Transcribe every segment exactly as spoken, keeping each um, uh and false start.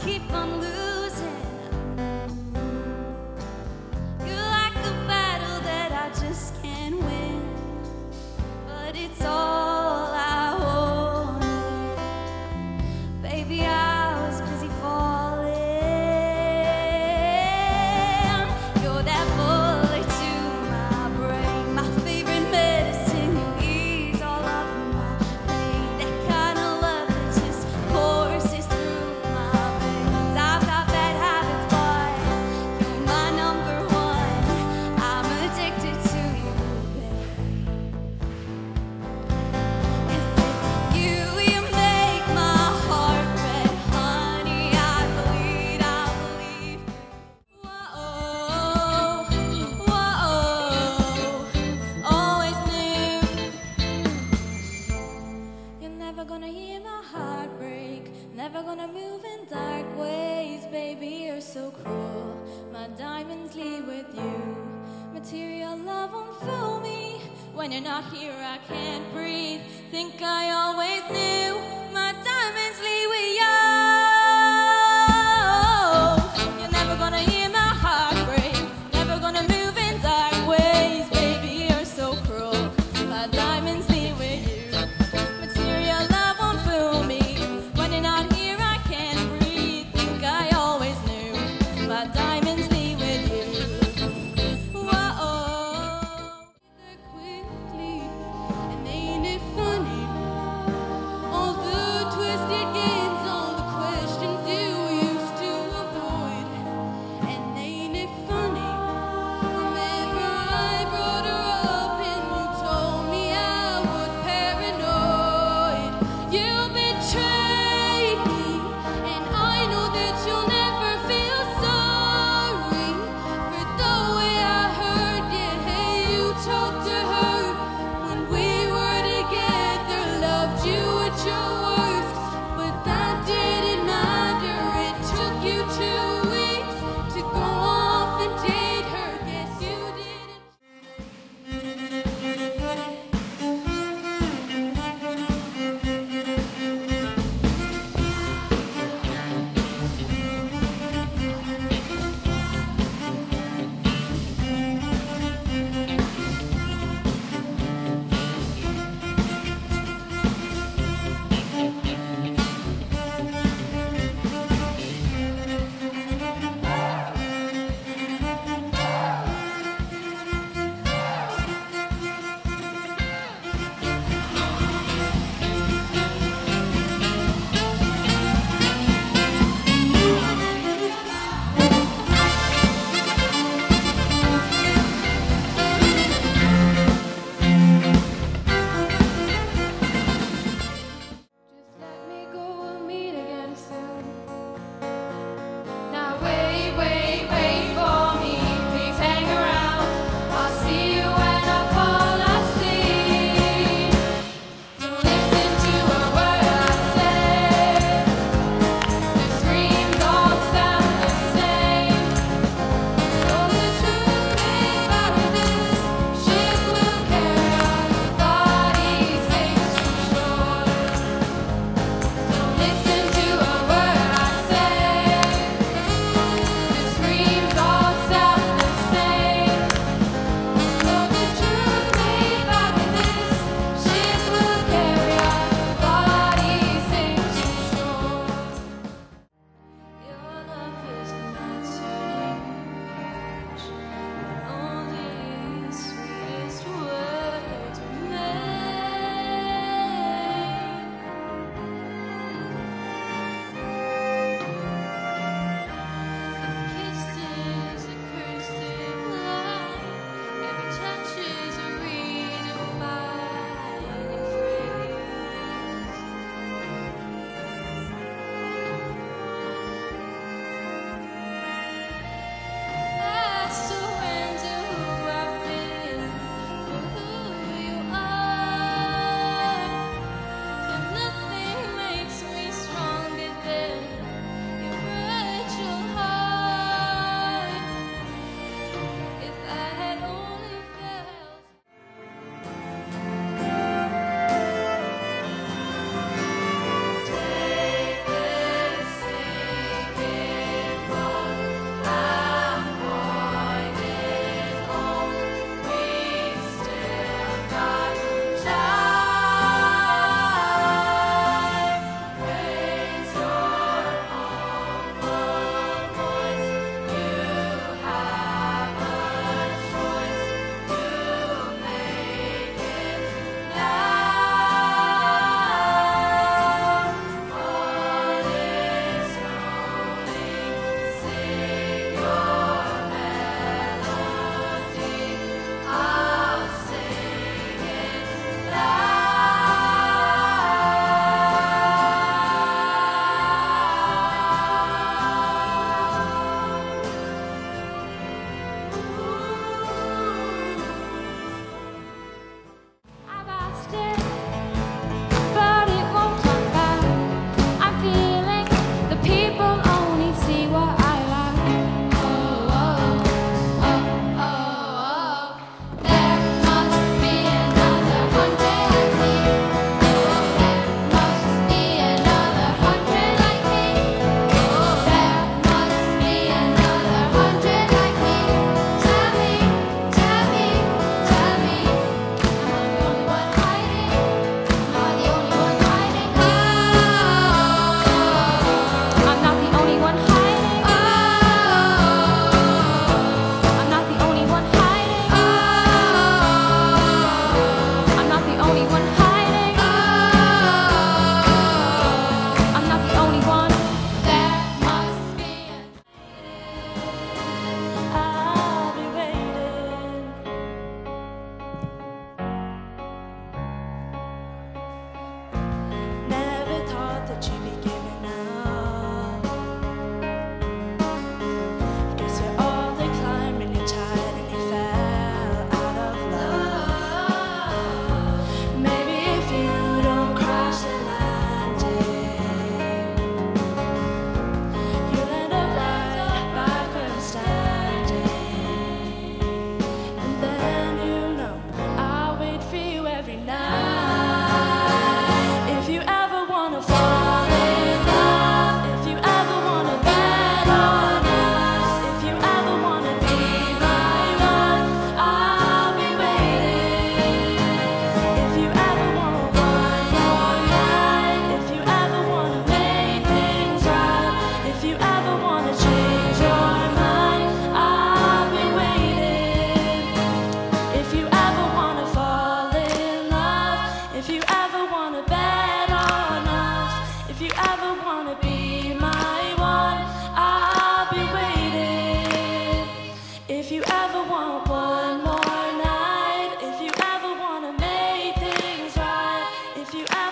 keep on losing. You're like a battle that I just can't win, but it's all I wanted. Baby, I was busy falling. You're that bullet to my brain, my favorite medicine. You ease all of my pain, that kind of love that just courses through my veins. I've got bad habits, but you're my number one. I'm addicted to you, babe. You, you make my heart red, honey. I bleed, I bleed. Whoa, whoa, always knew you're never gonna hear my heart break, never gonna move in dark ways. Baby, you're so cruel. My diamonds leave with you. Material love won't fool me. When you're not here, I can't breathe. Think I always knew. My diamonds leave with you. You're never gonna hear my heart break, never gonna move in dark ways. Baby, you're so cruel. My diamonds leave with you. Material love won't fool me. When you're not here, I can't breathe. Think I always knew. My diamonds leave with you. Whoa, quickly, and ain't it funny? All the twisted games, all the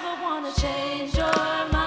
never wanna change your mind.